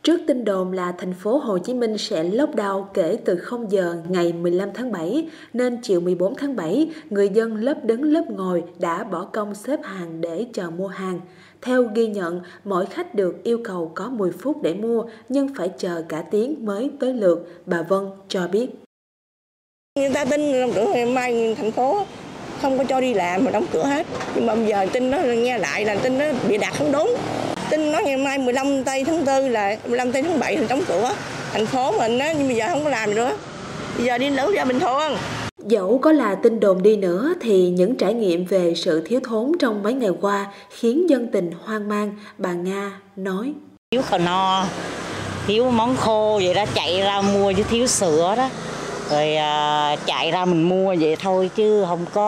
Trước tin đồn là thành phố Hồ Chí Minh sẽ lockdown kể từ 0 giờ ngày 15 tháng 7, nên chiều 14 tháng 7, người dân lớp đứng lớp ngồi đã bỏ công xếp hàng để chờ mua hàng. Theo ghi nhận, mỗi khách được yêu cầu có 10 phút để mua, nhưng phải chờ cả tiếng mới tới lượt, bà Vân cho biết. Người ta tin đóng cửa ngày mai thành phố không có cho đi làm mà đóng cửa hết. Nhưng mà bây giờ tin nó nghe lại là tin nó bị đặt không đúng. Tin nói ngày mai 15 tây tháng 4 là 15 tây tháng 7 thì đóng cửa thành phố mình á, nhưng bây giờ không có làm nữa. Bây giờ đi lỡ ra bình thường. Dẫu có là tin đồn đi nữa thì những trải nghiệm về sự thiếu thốn trong mấy ngày qua khiến dân tình hoang mang, bà Nga nói. Thiếu khờ no, thiếu món khô vậy đó, chạy ra mua chứ thiếu sữa đó. Rồi chạy ra mình mua vậy thôi chứ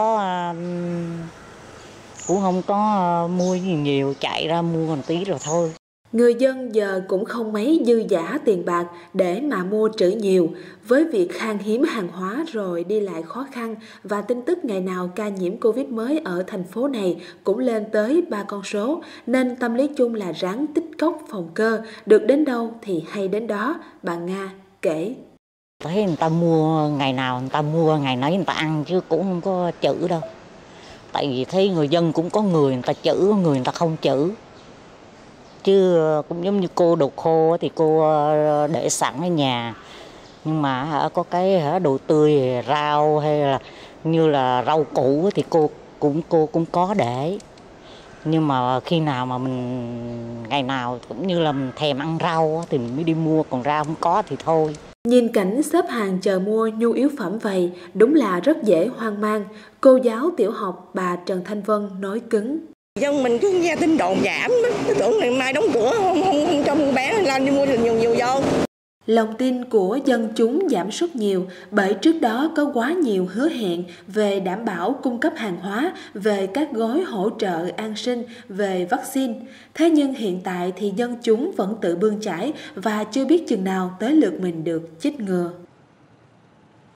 cũng không có mua gì nhiều, chạy ra mua một tí rồi thôi. Người dân giờ cũng không mấy dư dả tiền bạc để mà mua trữ nhiều. Với việc khan hiếm hàng hóa rồi đi lại khó khăn và tin tức ngày nào ca nhiễm Covid mới ở thành phố này cũng lên tới 3 con số, nên tâm lý chung là ráng tích cóp phòng cơ, được đến đâu thì hay đến đó, bà Nga kể. Thấy người ta mua ngày nào người ta mua ngày nấy người ta ăn chứ cũng không có trữ đâu. Tại vì thấy người dân cũng có người ta trữ, có người ta không trữ. Chứ cũng giống như cô đồ khô thì cô để sẵn ở nhà. Nhưng mà có cái đồ tươi, rau hay là như là rau củ thì cô cũng có để. Nhưng mà khi nào mà ngày nào cũng như là mình thèm ăn rau thì mình mới đi mua, còn rau không có thì thôi. Nhìn cảnh xếp hàng chờ mua nhu yếu phẩm vậy đúng là rất dễ hoang mang. Cô giáo tiểu học bà Trần Thanh Vân nói cứng. Dân mình cứ nghe tin đồn giảm, cứ tưởng ngày mai đóng cửa không cho mua bán, lên đi mua nhiều vô. Lòng tin của dân chúng giảm sút nhiều bởi trước đó có quá nhiều hứa hẹn về đảm bảo cung cấp hàng hóa, về các gói hỗ trợ an sinh, về vaccine. Thế nhưng hiện tại thì dân chúng vẫn tự bươn chải và chưa biết chừng nào tới lượt mình được chích ngừa.